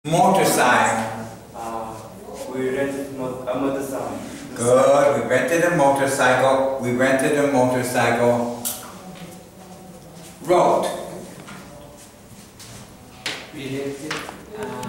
Motorcycle. We rented a motorcycle. Good. We rented a motorcycle. We rented a motorcycle. Wrote. We rented